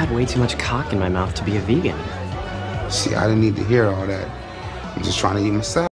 had way too much cock in my mouth to be a vegan. See, I didn't need to hear all that. I'm just trying to eat my salad.